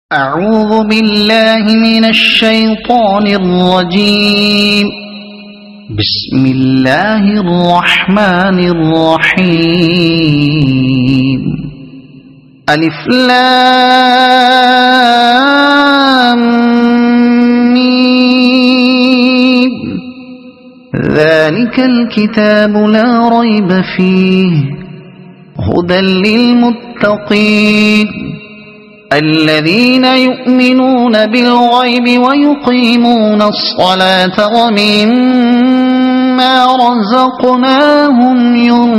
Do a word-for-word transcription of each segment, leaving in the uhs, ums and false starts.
أعوذ بالله من الشيطان الرجيم. بسم الله الرحمن الرحيم. ألف لام ميم. ذلك الكتاب لا ريب فيه هدى للمتقين الذين يؤمنون بالغيب ويقيمون الصلاة ومما رزقناهم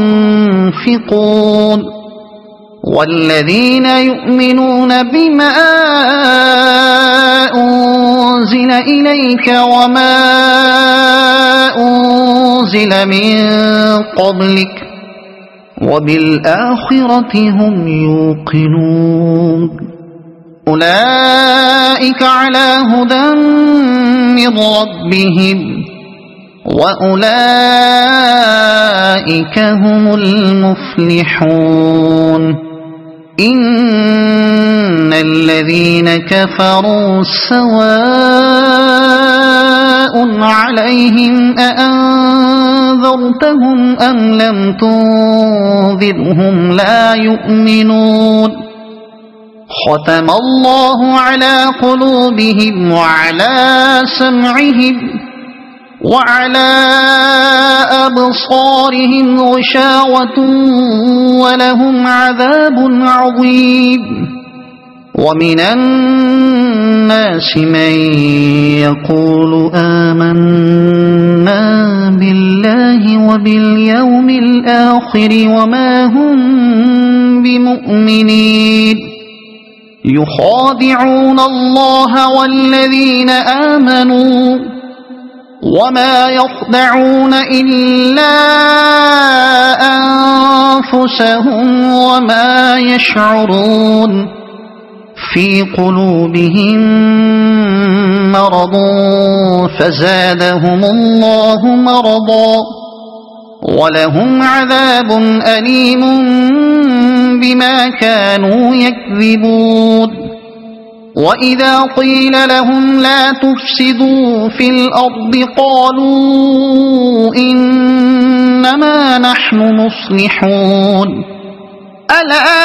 ينفقون والذين يؤمنون بما أنزل إليك وما أنزل من قبلك وبالآخرة هم يوقنون أولئك على هدى من ربهم وأولئك هم المفلحون. إن الذين كفروا سواء عليهم أأنذرتهم أم لم تنذرهم لا يؤمنون. ختم الله على قلوبهم وعلى سمعهم وعلى أبصارهم غشاوة ولهم عذاب عظيم. ومن الناس من يقول آمنا بالله وباليوم الآخر وما هم بمؤمنين يخادعون الله والذين آمنوا وما يخدعون إلا أنفسهم وما يشعرون. في قلوبهم مرض فزادهم الله مرضا ولهم عذاب أليم بما كانوا يكذبون. وإذا قيل لهم لا تفسدوا في الأرض قالوا إنما نحن مصلحون. ألا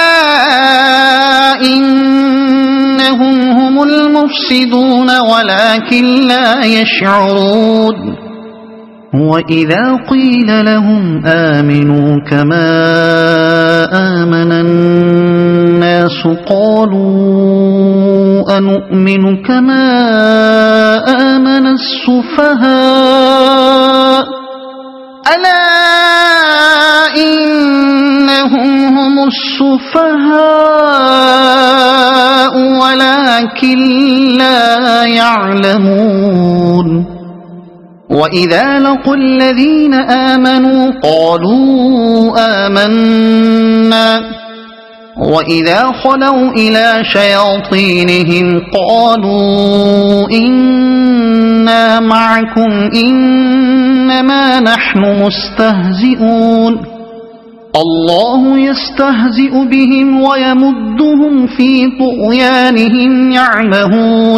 إنهم هم المفسدون ولكن لا يشعرون. وإذا قيل لهم آمنوا كما آمن الناس قالوا أنؤمن كما آمن السفهاء. ألا إنهم هم السفهاء ولكن لا يعلمون. وإذا لقوا الذين آمنوا قالوا آمنا وإذا خلوا إلى شياطينهم قالوا إنا معكم إنما نحن مستهزئون. الله يستهزئ بهم ويمدهم في طغيانهم يعمهون.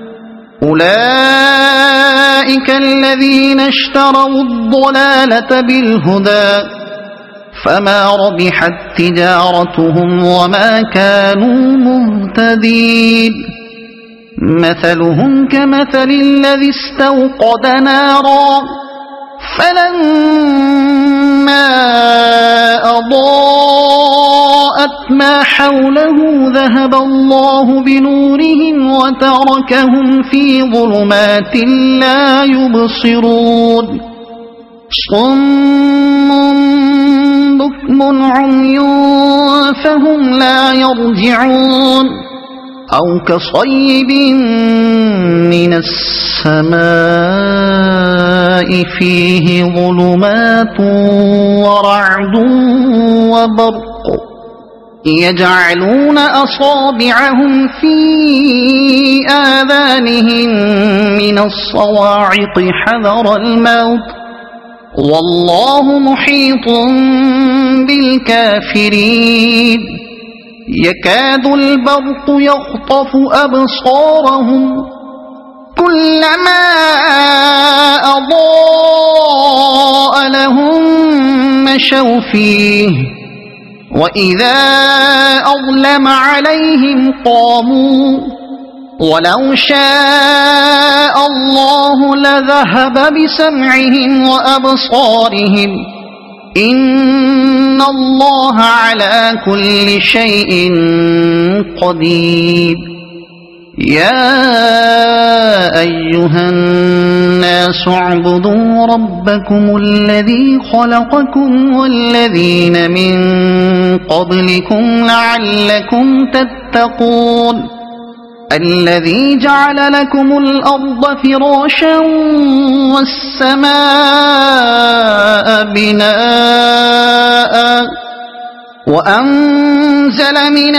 أولئك الذين اشتروا الضلالة بالهدى فما ربحت تجارتهم وما كانوا مهتدين. مثلهم كمثل الذي استوقد نارا فلما أضاءت ما حوله ذهب الله بنورهم وتركهم في ظلمات لا يبصرون. صم بكم عمي فهم لا يرجعون. أو كصيب من السماء فيه ظلمات ورعد وبرق يجعلون أصابعهم في آذانهم من الصواعق حذر الموت والله محيط بالكافرين. يكاد البرق يخطف أبصارهم كلما أضاء لهم مشوا فيه وإذا أظلم عليهم قاموا ولو شاء الله لذهب بسمعهم وأبصارهم إن الله على كل شيء قدير. يا أيها الناس اعبدوا ربكم الذي خلقكم والذين من قبلكم لعلكم تتقون الذي جعل لكم الأرض فراشا والسماء بناء وأنزل من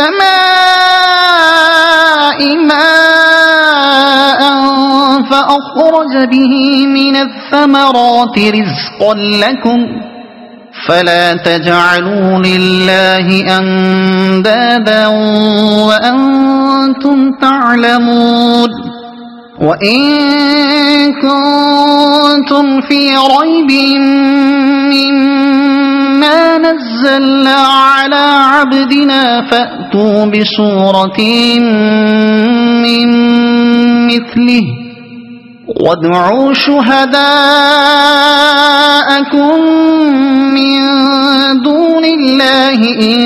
السماء ماء فأخرج به من الثمرات رزقا لكم فلا تجعلوا لله أندادا وأنتم تعلمون. وإن كنتم في ريب مما نزلنا على عبدنا فأتوا بسورة من مثله وادعوا شهداءكم من دون الله إن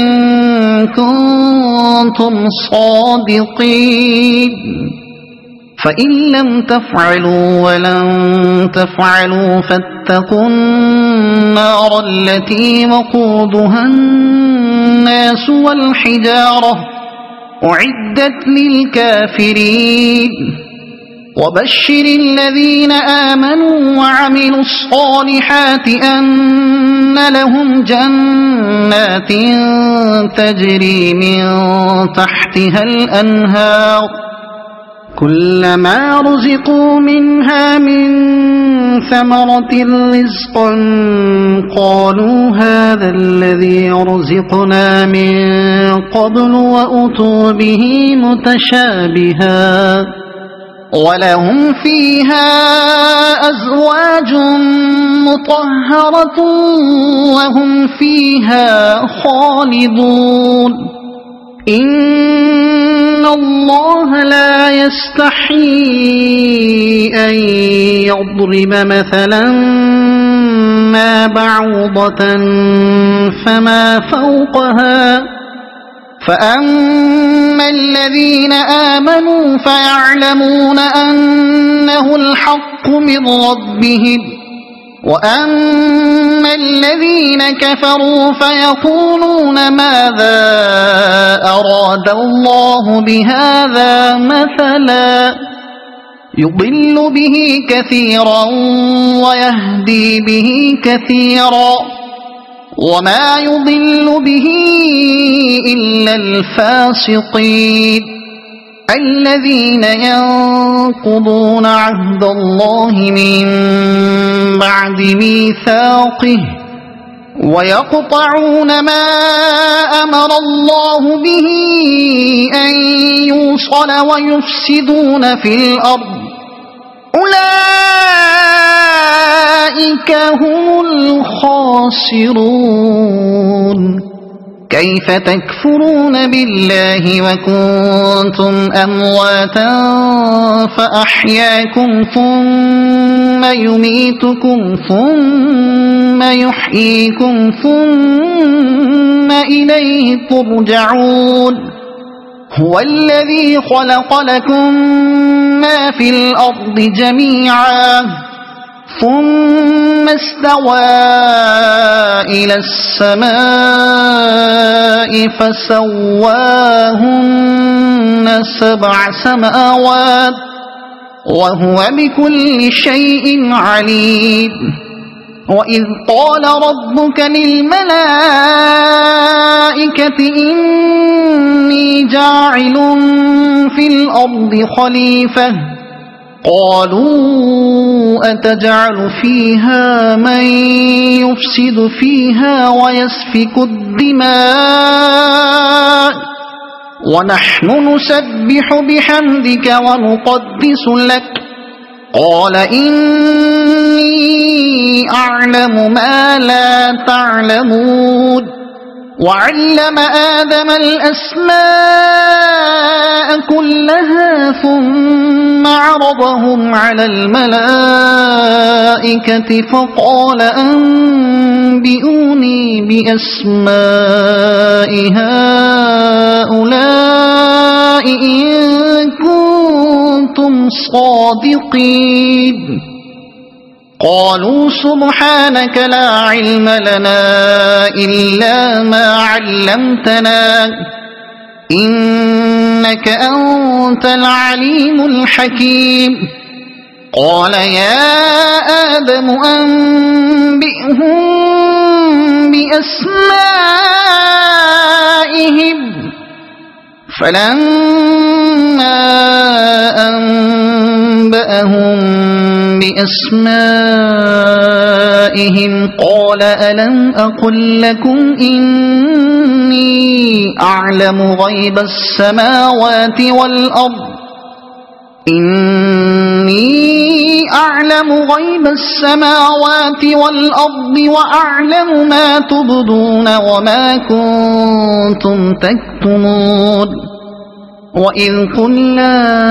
كنتم صادقين فإن لم تفعلوا ولن تفعلوا فاتقوا النار التي وقودها الناس والحجارة أعدت للكافرين. وبشر الذين آمنوا وعملوا الصالحات أن لهم جنات تجري من تحتها الأنهار كلما رزقوا منها من ثمرة رزقا قالوا هذا الذي رزقنا من قبل وأتوا به متشابها ولهم فيها أزواج مطهرة وهم فيها خالدون. إن الله لا يستحيي أن يضرب مثلا ما بعوضة فما فوقها فأما الذين آمنوا فيعلمون أنه الحق من ربهم وأما الذين كفروا فيقولون ماذا أراد الله بهذا مثلا يضل به كثيرا ويهدي به كثيرا وما يضل به إلا الفاسقين الذين ينقضون عهد الله من بعد ميثاقه ويقطعون ما أمر الله به أن يوصل ويفسدون في الأرض أولئك هم الخاسرون. كيف تكفرون بالله وكنتم أمواتا فأحياكم ثم يميتكم ثم يحييكم ثم إليه ترجعون. هو الذي خلق لكم ما في الأرض جميعا ثم استوى إلى السماء فسواهن سبع سماوات وهو بكل شيء عليم. وإذ قال ربك للملائكة إني جاعل في الأرض خليفة قالوا أتجعل فيها من يفسد فيها ويسفك الدماء ونحن نسبح بحمدك ونقدس لك قال إني أعلم ما لا تعلمون وعلم آدم الأسماء كلها ثم عرضهم على الملائكة فقال أنبئوني بأسماء هؤلاء إن كنتم صادقين قالوا سبحانك لا علم لنا إلا ما علمتنا إنك أنت العليم الحكيم قال يا آدم أنبئهم بأسمائهم فلما أنبأهم بأسمائهم قال ألم أقل لكم إني أعلم غيب السماوات والأرض إني أعلم غيب السماوات والأرض وأعلم ما تبدون وما كنتم تكتمون وإذ قلنا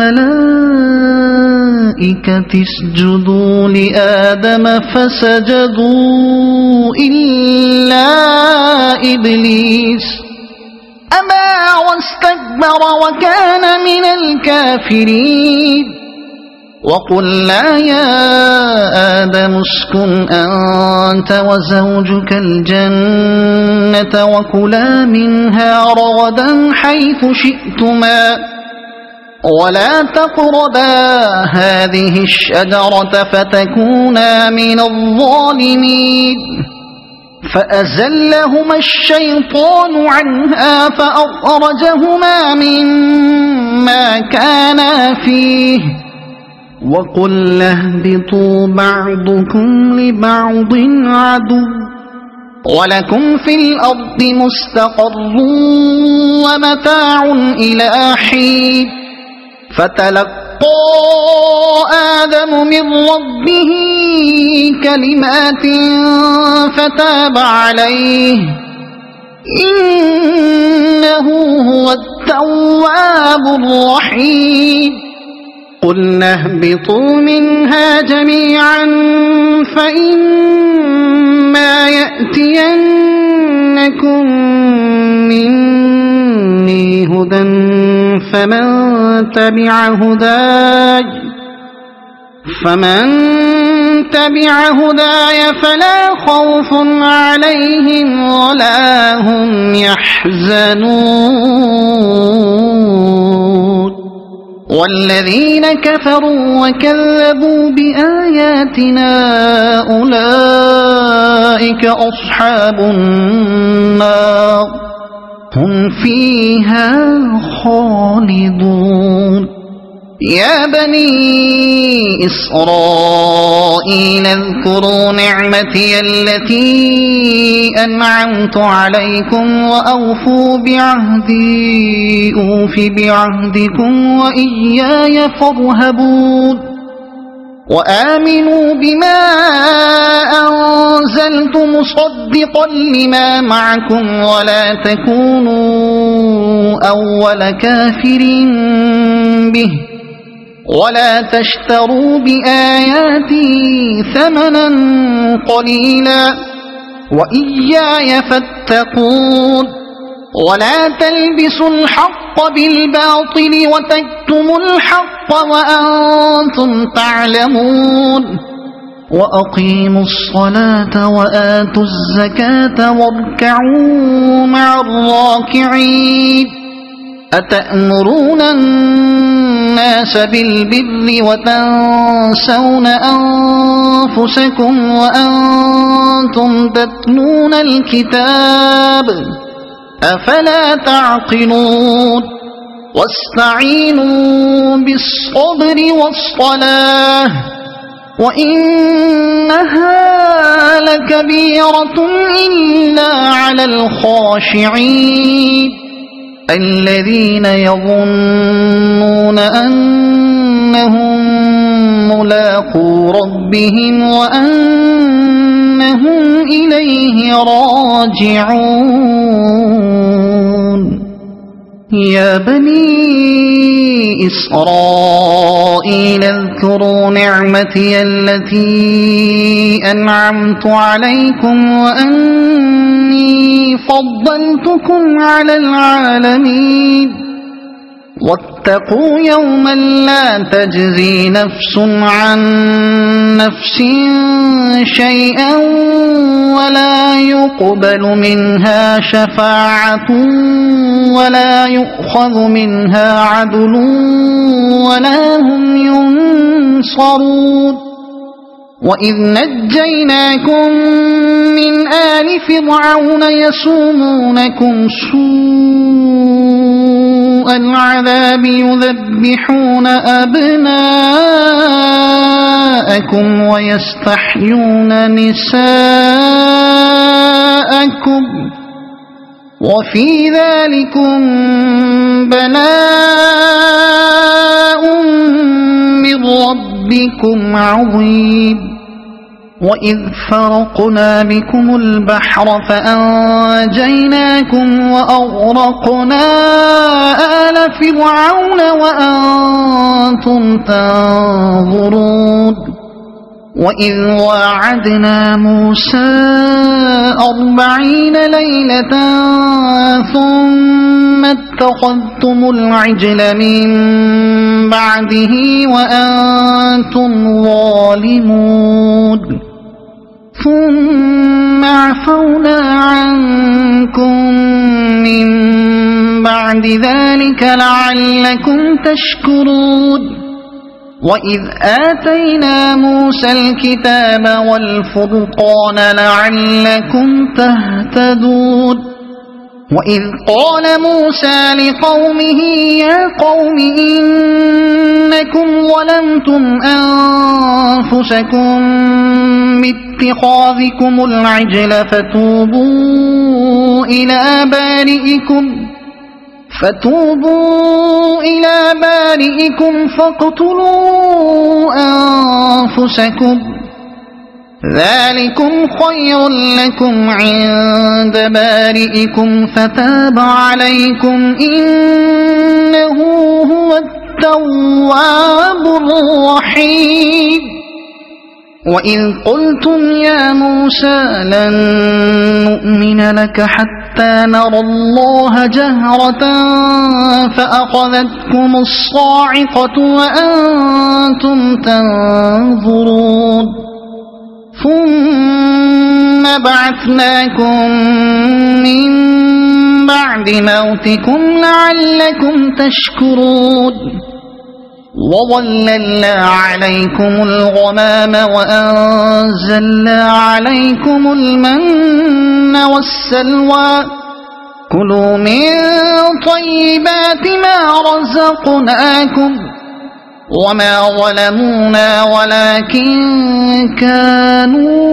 للملائكة اسجدوا لآدم فسجدوا إلا إبليس أبى واستكبر وكان من الكافرين وقلنا يا آدم اسكن أنت وزوجك الجنة وكلا منها رغدا حيث شئتما ولا تقربا هذه الشجرة فتكونا من الظالمين فأزلهما الشيطان عنها فأخرجهما مما كانا فيه وقلنا اهبطوا بعضكم لبعض عدو ولكم في الأرض مستقر ومتاع إلى حين فتلقى آدم من ربه كلمات فتاب عليه إنه هو التواب الرحيم قلنا اهبطوا منها جميعا فإما يأتينكم مني هدى فمن تبع هداي فمن تبع هداي فلا خوف عليهم ولا هم يحزنون والذين كفروا وكذبوا بآياتنا أولئك أصحاب النار هم فيها خالدون يا بني إسرائيل اذكروا نعمتي التي أنعمت عليكم وأوفوا بعهدي أوف بعهدكم وإياي فارهبون وآمنوا بما أنزلت مصدقا لما معكم ولا تكونوا أول كافر به ولا تشتروا بآياتي ثمنا قليلا وإياي فاتقون ولا تلبسوا الحق بالباطل وتكتموا الحق وأنتم تعلمون وأقيموا الصلاة وآتوا الزكاة واركعوا مع الراكعين أتأمرون الناس بالبر وتنسون أنفسكم وأنتم تتلون الكتاب أفلا تعقلون واستعينوا بالصبر والصلاة وإنها لكبيرة إلا على الخاشعين الذين يظنون أنهم ملاقو ربهم وأنهم إليه راجعون يا بني إسرائيل اذكروا نعمتي التي أنعمت عليكم وأني فضلتكم على العالمين واتقوا يوما لا تجزي نفس عن نفس شيئا ولا يقبل منها شفاعة ولا يؤخذ منها عدل ولا هم ينصرون وإذ نجيناكم من آل فرعون يسومونكم سوء العذاب يذبحون أبناءكم ويستحيون نساءكم وفي ذلكم بلاء من ربكم عظيم وإذ فرقنا بكم البحر فأنجيناكم وأغرقنا آل فرعون وأنتم تنظرون وإذ واعدنا موسى أربعين ليلة ثم اتخذتم العجل من بعده وأنتم ظالمون ثم عفونا عنكم من بعد ذلك لعلكم تشكرون وإذ آتينا موسى الكتاب والفرقان لعلكم تهتدون وإذ قال موسى لقومه يا قوم إنكم ظلمتم أنفسكم باتخاذكم العجل فتوبوا إلى بارئكم فتوبوا إلى بارئكم فاقتلوا أنفسكم ذلكم خير لكم عند بارئكم فتاب عليكم إنه هو التواب الرحيم وإذ قلتم يا موسى لن نؤمن لك حتى نرى الله جهرة فأخذتكم الصاعقة وأنتم تنظرون ثم بعثناكم من بعد موتكم لعلكم تشكرون وظللنا عليكم الغمام وأنزلنا عليكم المن والسلوى كلوا من طيبات ما رزقناكم وما ظلمونا ولكن كانوا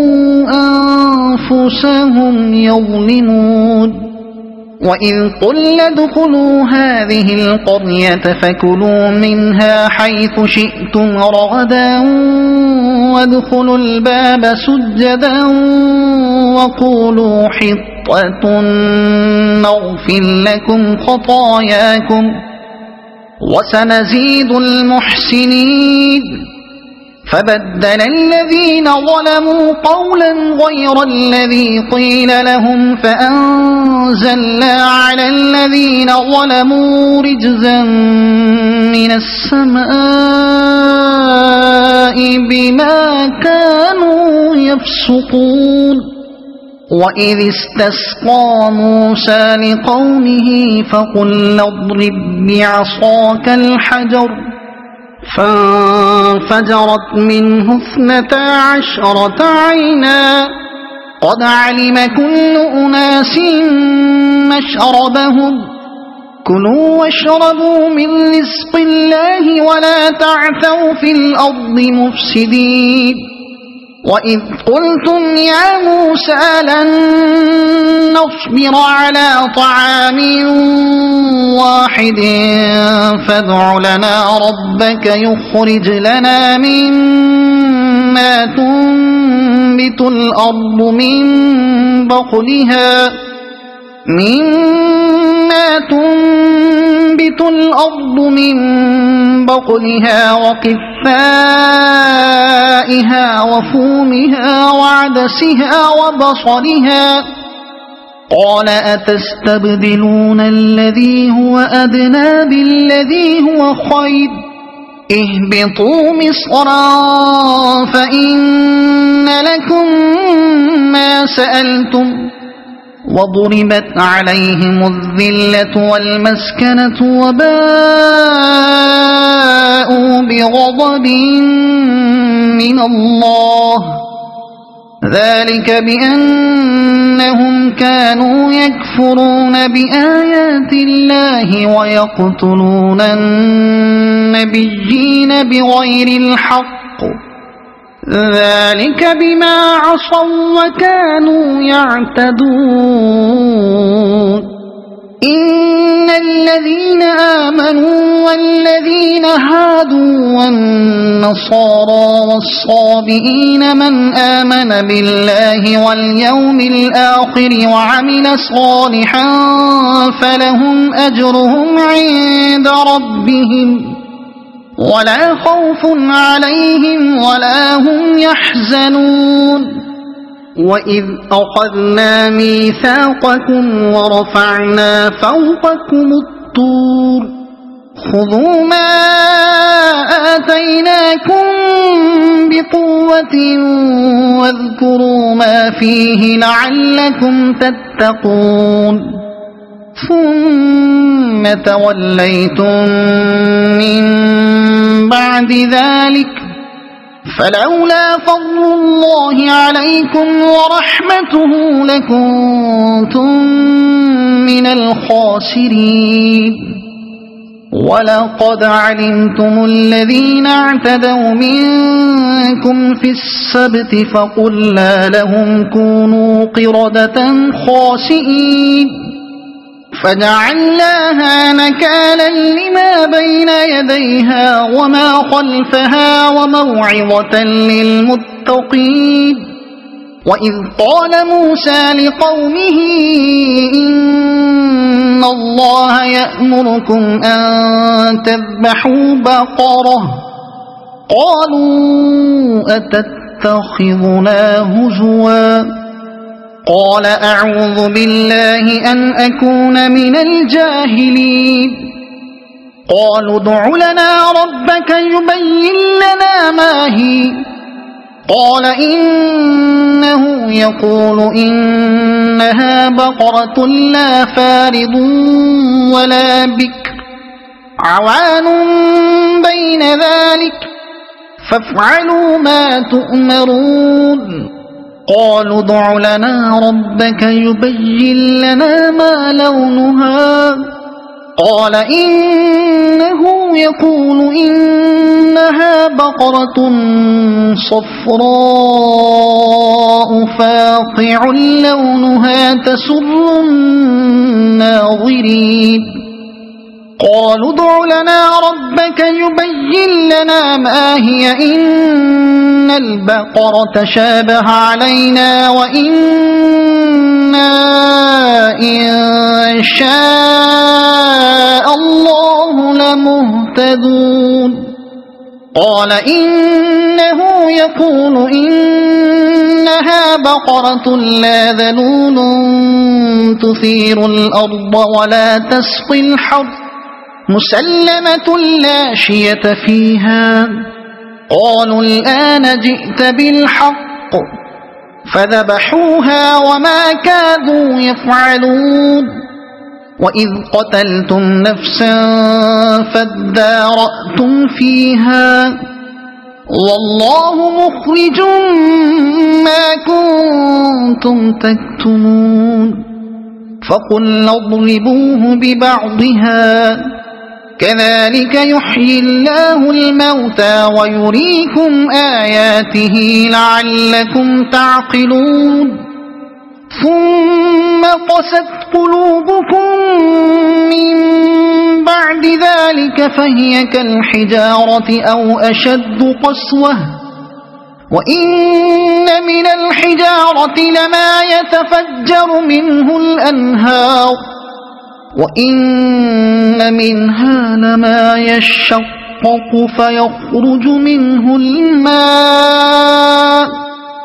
أنفسهم يظلمون وإذ قلنا ادخلوا هذه القرية فكلوا منها حيث شئتم رغدا وادخلوا الباب سجدا وقولوا حطة نغفر لكم خطاياكم وسنزيد المحسنين فبدل الذين ظلموا قولا غير الذي قيل لهم فأنزلنا على الذين ظلموا رجزا من السماء بما كانوا يفسقون وإذ استسقى موسى لقومه فقلنا اضرب بعصاك الحجر فانفجرت منه اثنتا عشرة عينا قد علم كل أناس مشربهم كلوا واشربوا من رزق الله ولا تعثوا في الأرض مفسدين وإذ قلتم يا موسى لن نصبر على طعام واحد فادع لنا ربك يخرج لنا مما تنبت الأرض من بقلها مما تنبت الأرض من بقلها وقثائها وفومها وعدسها وبصلها قال أتستبدلون الذي هو أدنى بالذي هو خير اهبطوا مصرا فإن لكم ما سألتم وضربت عليهم الذلة والمسكنة وباءوا بغضب من الله ذلك بأنهم كانوا يكفرون بآيات الله ويقتلون النبيين بغير الحق ذلك بما عصوا وكانوا يعتدون إن الذين آمنوا والذين هادوا والنصارى والصابئين من آمن بالله واليوم الآخر وعمل صالحا فلهم أجرهم عند ربهم ولا خوف عليهم ولا هم يحزنون وإذ أخذنا ميثاقكم ورفعنا فوقكم الطور خذوا ما آتيناكم بقوة واذكروا ما فيه لعلكم تتقون ثم توليتم من بعد ذلك فلولا فضل الله عليكم ورحمته لكنتم من الخاسرين ولقد علمتم الذين اعتدوا منكم في السبت فقلنا لهم كونوا قردة خاسئين فجعلناها نكالا لما بين يديها وما خلفها وموعظة للمتقين وإذ قال موسى لقومه إن الله يأمركم أن تذبحوا بقرة قالوا أتتخذنا هزوا قال أعوذ بالله أن أكون من الجاهلين قالوا ادع لنا ربك يبين لنا ما هي قال إنه يقول إنها بقرة لا فارض ولا بكر عوان بين ذلك فافعلوا ما تؤمرون قالوا ادع لنا ربك يبين لنا ما لونها قال إنه يقول إنها بقرة صفراء فاقع لونها تسر الناظرين قالوا ادع لنا ربك يبين لنا ما هي إن البقرة شابه علينا وإنا إن شاء الله لمهتدون قال إنه يقول إنها بقرة لا ذلول تثير الأرض ولا تسقي الحرث مسلمة لا شية فيها قالوا الآن جئت بالحق فذبحوها وما كادوا يفعلون وإذ قتلتم نفسا فادارأتم فيها والله مخرج ما كنتم تكتمون فقلنا اضربوه ببعضها كذلك يحيي الله الموتى ويريكم آياته لعلكم تعقلون ثم قست قلوبكم من بعد ذلك فهي كالحجارة أو أشد قسوة وإن من الحجارة لما يتفجر منه الأنهار وإن منها لما يشقق فيخرج منه الماء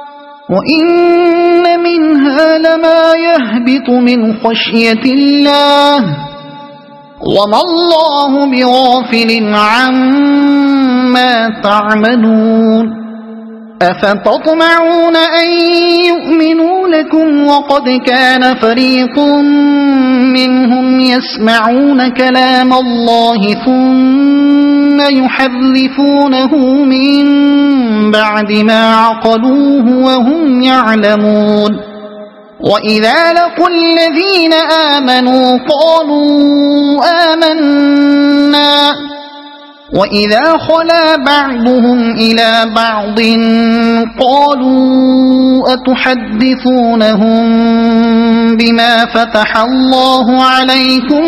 وإن منها لما يهبط من خشية الله وما الله بغافل عما تعملون أفتطمعون أن يؤمنوا لكم وقد كان فريق منهم يسمعون كلام الله ثم يحرفونه من بعد ما عقلوه وهم يعلمون وإذا لقوا الذين آمنوا قالوا آمنا وإذا خلا بعضهم إلى بعض قالوا أتحدثونهم بما فتح الله عليكم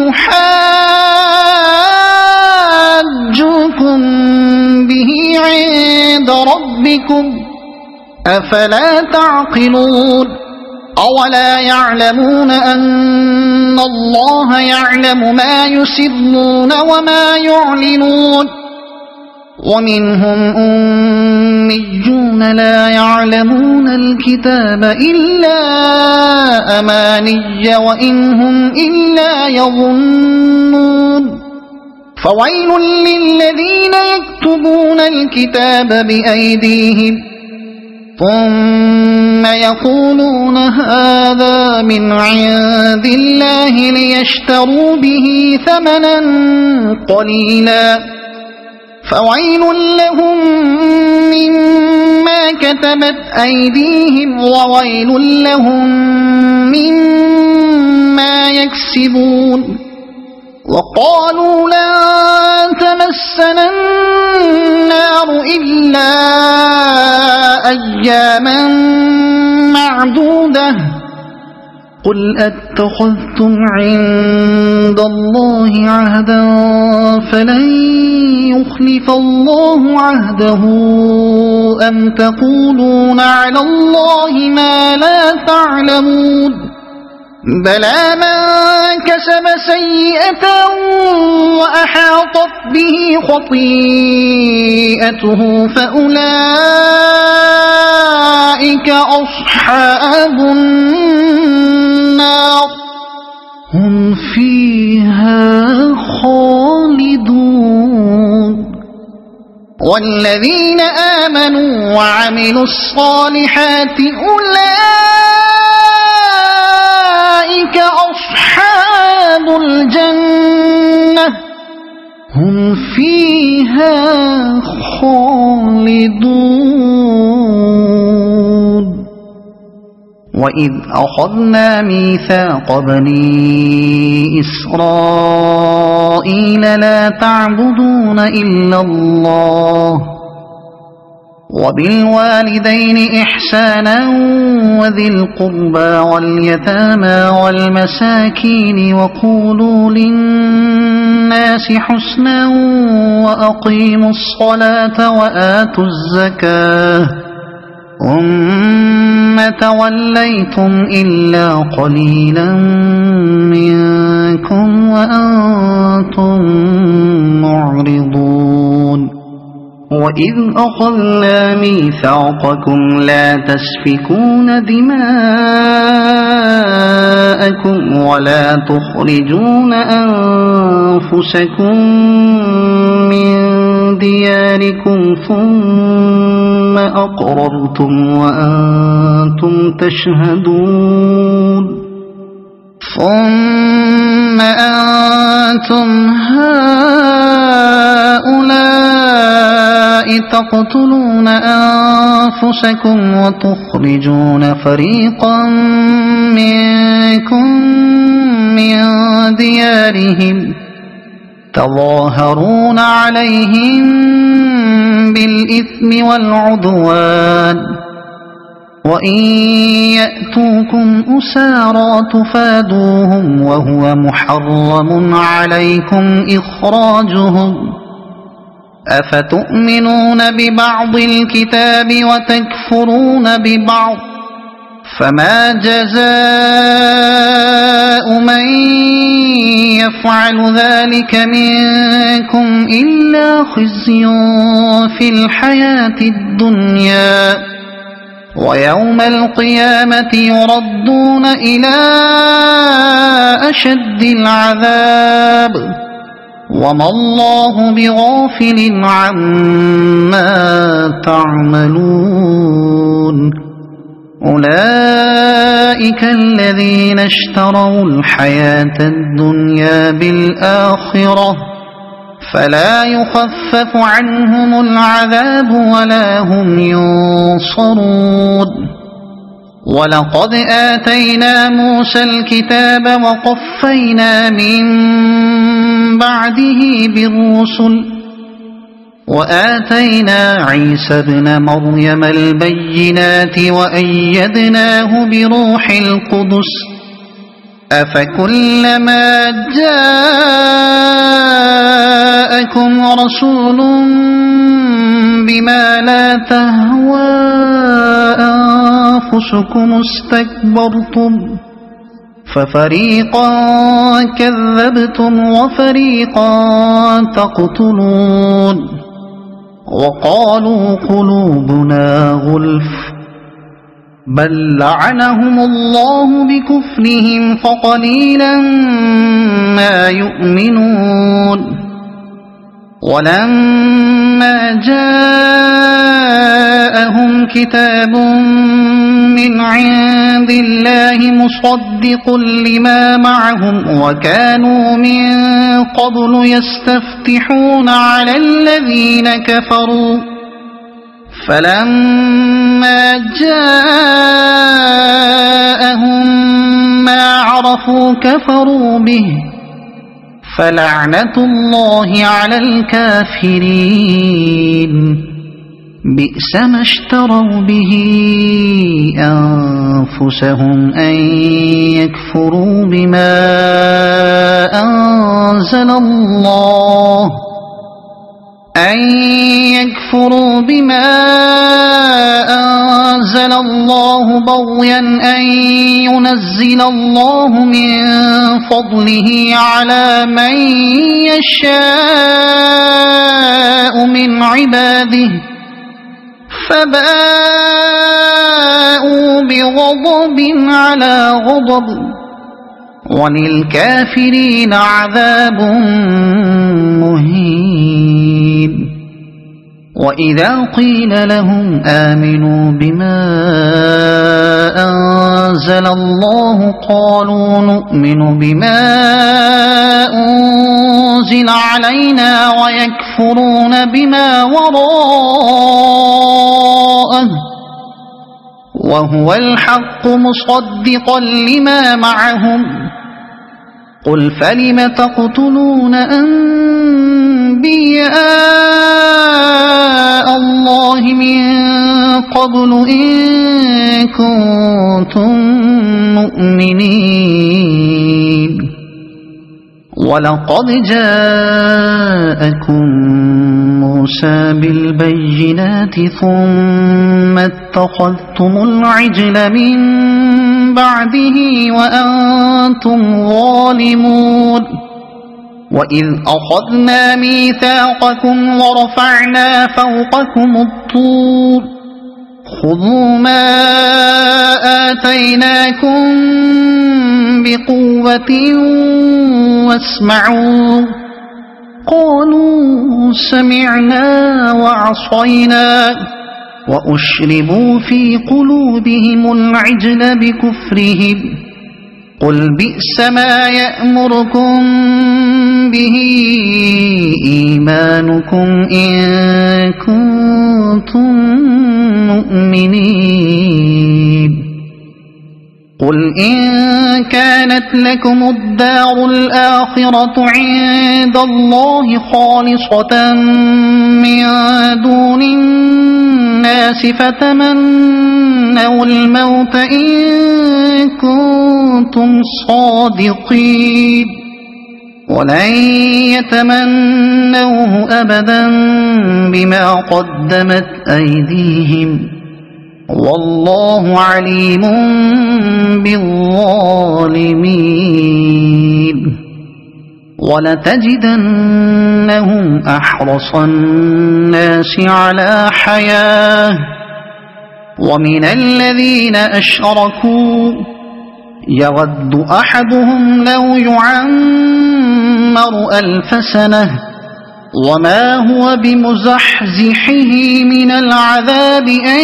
ليحاجوكم به عند ربكم أفلا تعقلون أولا يعلمون أن الله يعلم ما يسرون وما يعلنون ومنهم أميون لا يعلمون الكتاب إلا أماني وإن هم إلا يظنون فويل للذين يكتبون الكتاب بأيديهم ثم يقولون هذا من عند الله ليشتروا به ثمنا قليلا فويل لهم مما كتبت أيديهم وويل لهم مما يكسبون وقالوا لن تمسنا النار إلا أياما معدودة قل أتخذتم عند الله عهدا فلن يخلف الله عهده أم تقولون على الله ما لا تعلمون بلى من كسب سيئة وأحاطت به خطيئته فأولئك أصحاب النار هم فيها خالدون والذين آمنوا وعملوا الصالحات أولئك أصحاب الجنة هم فيها خالدون وإذ أخذنا ميثاق بني إسرائيل لا تعبدون إلا الله وبالوالدين إحسانا وذي القربى واليتامى والمساكين وقولوا للناس حسنا وأقيموا الصلاة وآتوا الزكاة ثم توليتم إلا قليلا منكم وأنتم معرضون وإذ أخذنا ميثاقكم لا تسفكون دماءكم ولا تخرجون أنفسكم من دياركم ثم أقررتم وأنتم تشهدون ثم أنتم هؤلاء تقتلون أنفسكم وتخرجون فريقا منكم من ديارهم تظاهرون عليهم بالإثم والعدوان وإن يأتوكم أسارى تفادوهم وهو محرم عليكم إخراجهم أفتؤمنون ببعض الكتاب وتكفرون ببعض فما جزاء من يفعل ذلك منكم إلا خزي في الحياة الدنيا ويوم القيامة يردون إلى أشد العذاب وما الله بغافل عما تعملون أولئك الذين اشتروا الحياة الدنيا بالآخرة فلا يخفف عنهم العذاب ولا هم ينصرون ولقد آتينا موسى الكتاب وقفينا من بعده بالرسل وآتينا عيسى ابن مريم البينات وأيدناه بروح القدس أفكلما جاءكم رسول بما لا تهوى أنفسكم استكبرتم ففريقا كذبتم وفريقا تقتلون وقالوا قلوبنا غلف بل لعنهم الله بكفرهم فقليلا ما يؤمنون ولما جاءهم كتاب من عند الله مصدق لما معهم وكانوا من قبل يستفتحون على الذين كفروا فلما جاءهم ما عرفوا كفروا به فلعنة الله على الكافرين بئس ما اشتروا به أنفسهم أن يكفروا بما أنزل الله أن يكفروا بما أنزل الله بغيا أن ينزل الله من فضله على من يشاء من عباده فباءوا بغضب على غضب وللكافرين عذاب مهين وإذا قيل لهم آمنوا بما أنزل الله قالوا نؤمن بما أنزل علينا ويكفرون بما وراءه وهو الحق مصدقا لما معهم قل فلم تقتلون أنبياء الله من قبل إن كنتم مؤمنين ولقد جاءكم موسى بالبينات ثم اتخذتم العجل من بعده وأنتم ظالمون وإذ أخذنا ميثاقكم ورفعنا فوقكم الطور خذوا ما آتيناكم بقوة واسمعوا قالوا سمعنا وعصينا وأشربوا في قلوبهم العجل بكفرهم قل بئس ما يأمركم به إيمانكم إن كنتم المؤمنين قل إن كانت لكم الدار الآخرة عند الله خالصة من دون الناس فتمنوا الموت إن كنتم صادقين ولن يتمنوه أبدا بما قدمت أيديهم والله عليم بالظالمين ولتجدنهم أحرص الناس على حياة ومن الذين أشركوا يود أحدهم لو يعمر ألف سنة وما هو بمزحزحه من العذاب أن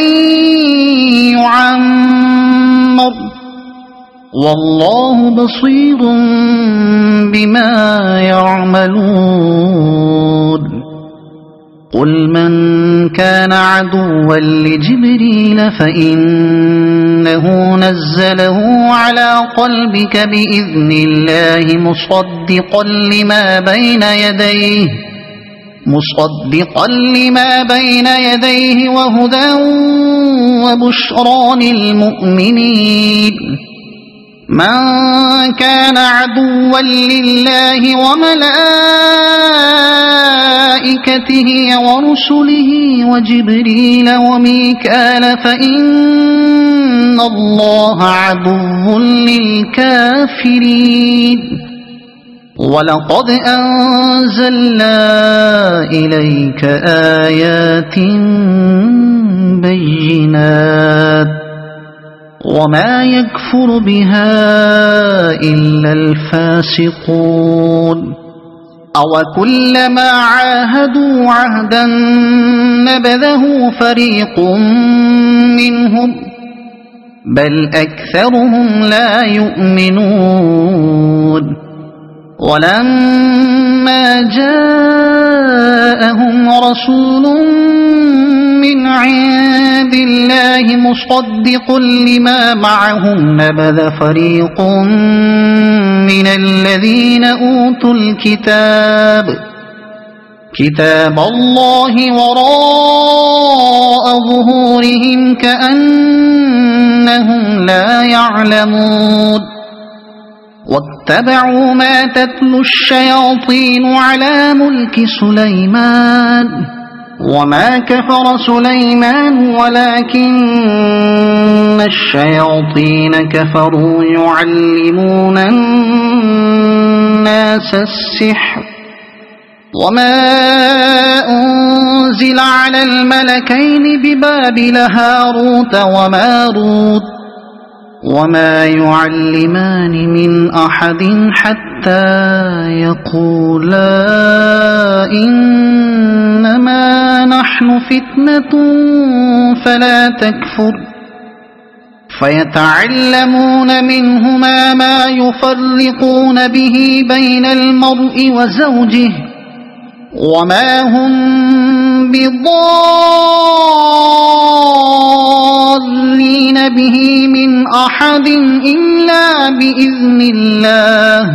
يعمر والله بصير بما يعملون قل من كان عدوا لجبريل فإنه نزله على قلبك بإذن الله مصدقا لما بين يديه مصدقا لما بين يديه وهدى وبشرى للمؤمنين من كان عدوا لله وملائكته ورسله وجبريل وميكال فإن الله عدو للكافرين ولقد أنزلنا إليك آيات بينات وما يكفر بها إلا الفاسقون أوكلما عاهدوا عهدا نبذه فريق منهم بل أكثرهم لا يؤمنون ولما جاءهم رسول من عند الله مصدق لما معهم نبذ فريق من الذين أوتوا الكتاب كتاب الله وراء ظهورهم كأنهم لا يعلمون واتبعوا ما تتلو الشياطين على ملك سليمان وما كفر سليمان ولكن الشياطين كفروا يعلمون الناس السحر وما أنزل على الملكين ببابل هاروت وماروت وما يعلمان من أحد حتى يقولا إنما نحن فتنة فلا تكفر فيتعلمون منهما ما يفرقون به بين المرء وزوجه وما هم بضارين به من أحد إلا بإذن الله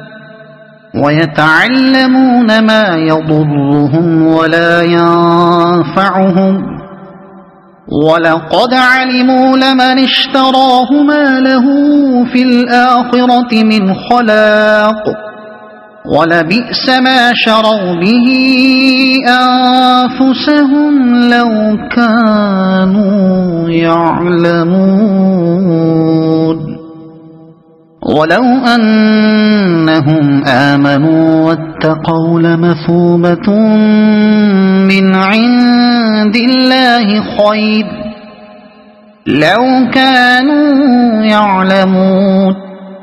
ويتعلمون ما يضرهم ولا ينفعهم ولقد علموا لمن اشتراه ما له في الآخرة من خلاق ولبئس ما شروا به أنفسهم لو كانوا يعلمون ولو أنهم آمنوا واتقوا لمثوبة من عند الله خير لو كانوا يعلمون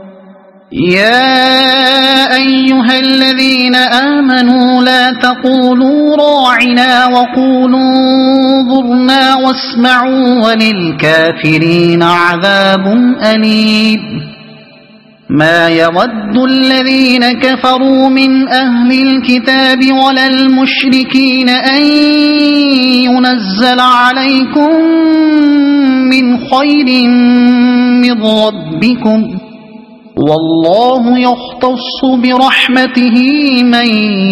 يا أيها الذين آمنوا لا تقولوا راعنا وقولوا انظرنا واسمعوا وللكافرين عذاب أليم ما يود الذين كفروا من أهل الكتاب ولا المشركين أن ينزل عليكم من خير من ربكم والله يختص برحمته من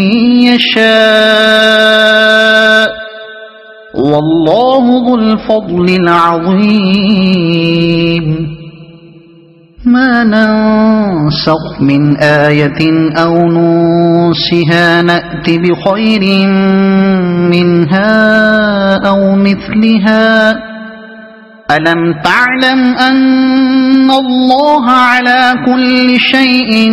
يشاء والله ذو الفضل العظيم ما ننسخ من آية أو ننسها نأت بخير منها أو مثلها ألم تعلم أن الله على كل شيء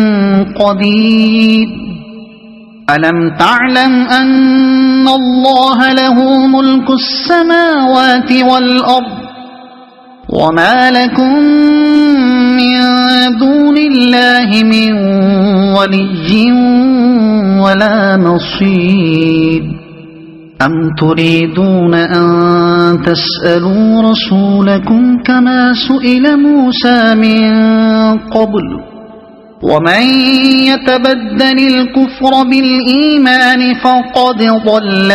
قدير ألم تعلم أن الله له ملك السماوات والأرض وما لكم من دون الله من ولي ولا نصير أم تريدون أن تسألوا رسولكم كما سئل موسى من قبل ومن يتبدل الكفر بالإيمان فقد ضل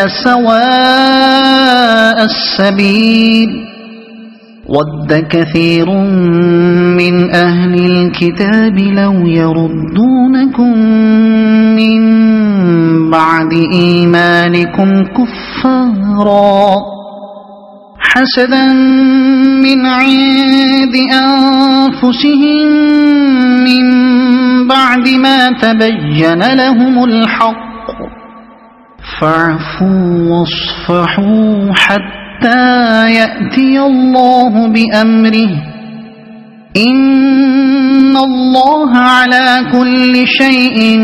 سواء السبيل ود كثير من أهل الكتاب لو يردونكم من بعد إيمانكم كفارا حسدا من عند أنفسهم من بعد ما تبين لهم الحق فاعفوا واصفحوا حتى حتى يأتي الله بأمره إن الله على كل شيء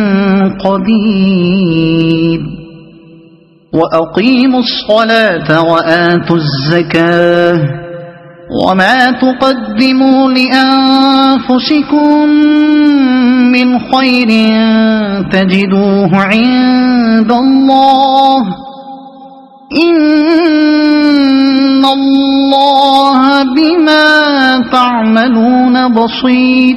قدير وأقيموا الصلاة وآتوا الزكاة وما تقدموا لأنفسكم من خير تجدوه عند الله إن الله بما تعملون بصير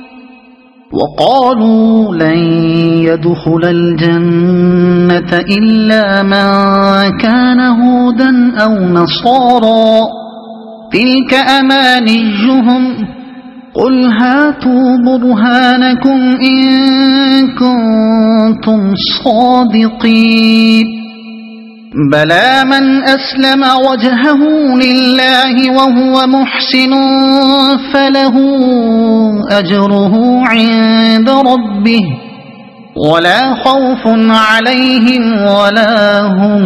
وقالوا لن يدخل الجنة إلا من كان هودا أو نصارى تلك أمانيهم قل هاتوا برهانكم إن كنتم صادقين بلى من أسلم وجهه لله وهو محسن فله أجره عند ربه ولا خوف عليهم ولا هم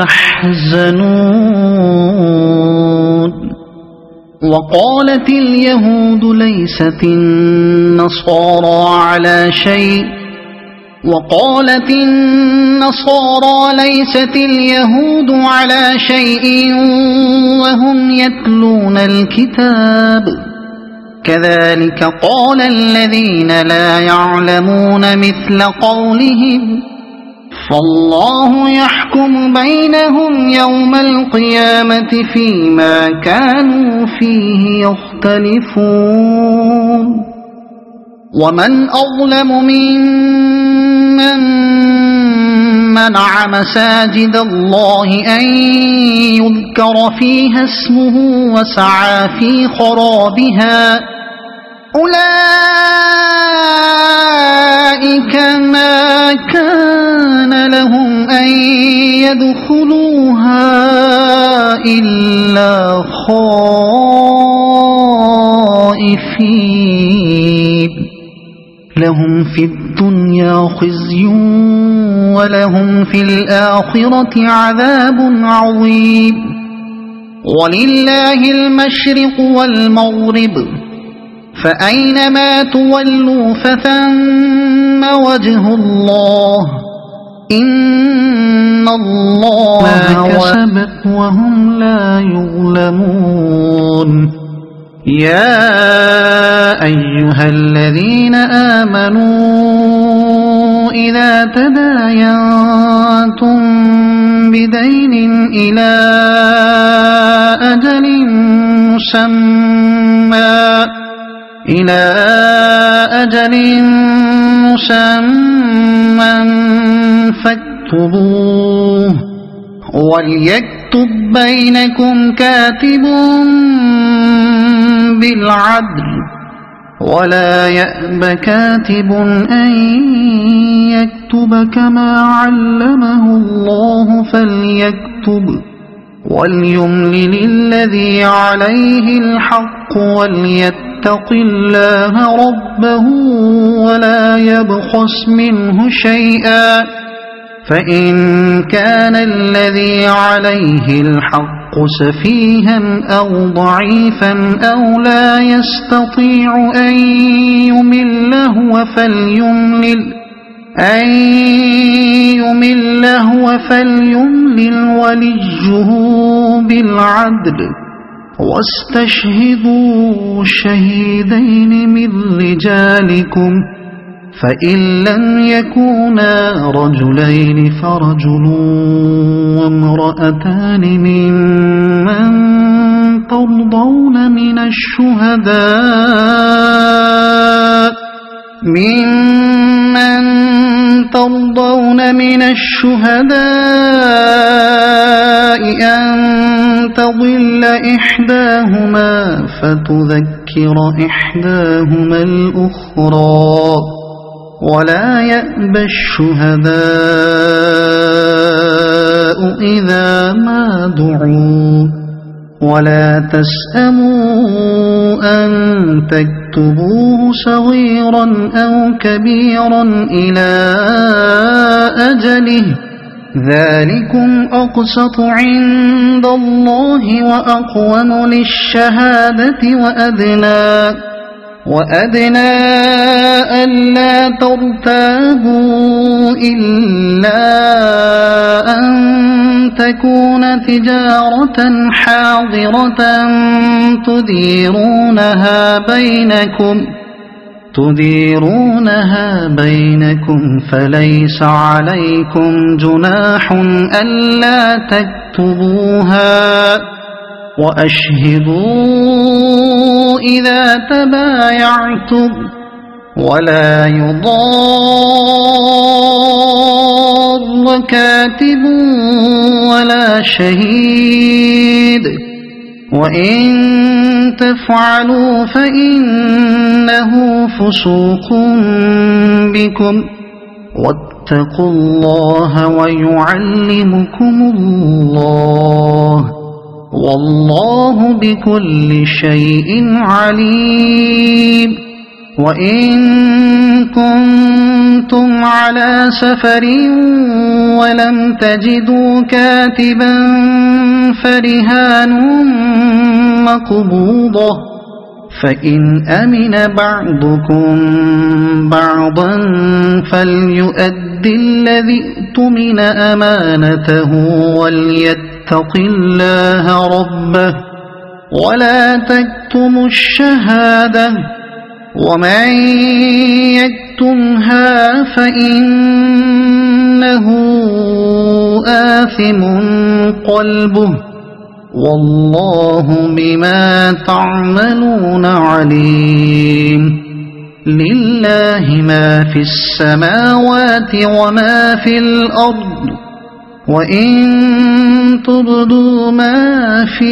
يحزنون وقالت اليهود ليست النصارى على شيء وقالت النصارى ليست اليهود على شيء وهم يتلون الكتاب كذلك قال الذين لا يعلمون مثل قولهم فالله يحكم بينهم يوم القيامة فيما كانوا فيه يختلفون ومن أظلم ممن منع مساجد الله أن يذكر فيها اسمه وسعى في خرابها أولئك ما كان لهم أن يدخلوها إلا خائفين لهم في الدنيا خزي ولهم في الآخرة عذاب عظيم ولله المشرق والمغرب فأينما تولوا فثم وجه الله إن الله ما كسبت وهم لا يظلمون يا أيها الذين آمنوا إذا تداينتم بدين إلى أجل مسمى إلى أجل مسمى فاكتبوه وليكتب بينكم كاتب بالعدل ولا يأب كاتب أن يكتب كما علمه الله فليكتب وليملل الذي عليه الحق وليتق الله ربه ولا يبخس منه شيئا فإن كان الذي عليه الحق سفيها أو ضعيفا أو لا يستطيع أن يمل هو فليملل أن يمل هو فليملل وليه بالعدل واستشهدوا شهيدين من رجالكم فإن لم يكونا رجلين فرجل وامرأتان ممن ترضون من الشهداء ممن ترضون من الشهداء أن تضل إحداهما فتذكر إحداهما الأخرى ولا يأبى الشهداء إذا ما دعوا ولا تسأموا أن تكتبوه صغيرا أو كبيرا إلى أجله ذلكم أقسط عند الله وأقوم للشهادة وأدنى وأدنى ألا ترتابوا إلا أن تكون تجارة حاضرة تديرونها بينكم تديرونها بينكم فليس عليكم جناح ألا تكتبوها وأشهدوا إذا تبايعتم ولا يضار كاتب ولا شهيد وإن تفعلوا فإنه فسوق بكم واتقوا الله ويعلمكم الله والله بكل شيء عليم وإن كنتم على سفر ولم تجدوا كاتبا فرهان مقبوضة فإن أمن بعضكم بعضا فليؤد الذي اؤتمن أمانته وليتق الله ربه ولا تكتموا الشهادة ومن يكتمها فإنه آثم قلبه والله بما تعملون عليم لله ما في السماوات وما في الأرض وإن تبدوا ما في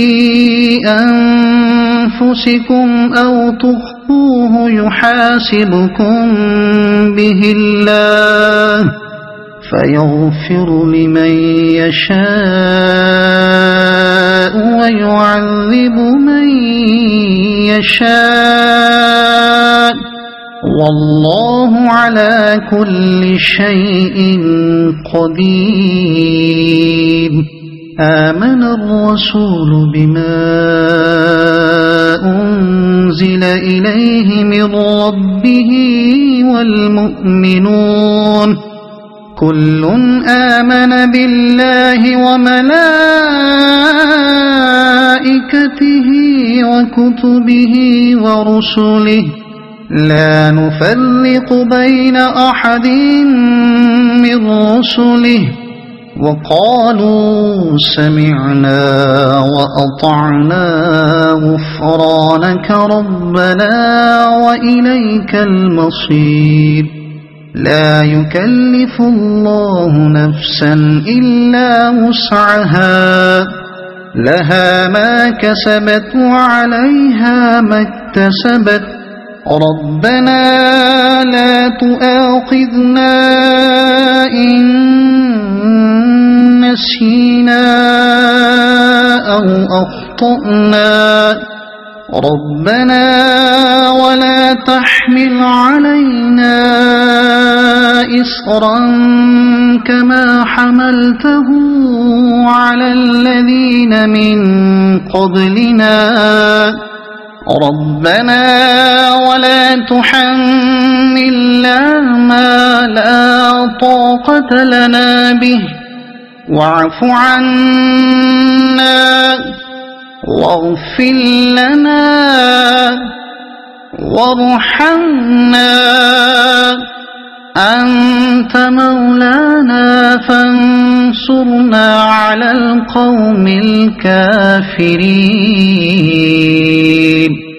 أنفسكم أو تخفوه يحاسبكم به الله فيغفر لمن يشاء ويعذب من يشاء والله على كل شيء قدير آمن الرسول بما أنزل إليه من ربه والمؤمنون كل آمن بالله وملائكته وكتبه ورسله لا نفرق بين أحد من رسله وقالوا سمعنا وأطعنا غفرانك ربنا وإليك المصير لا يكلف الله نفسا إلا وسعها لها ما كسبت وعليها ما اكتسبت ربنا لا تؤاخذنا إن نسينا أو أخطأنا ربنا ولا تحمل علينا إصرا كما حملته على الذين من قبلنا ربنا ولا تحملنا ما لا طاقة لنا به واعف عنا واغفر لنا وارحمنا أنت مولانا فانصرنا على القوم الكافرين.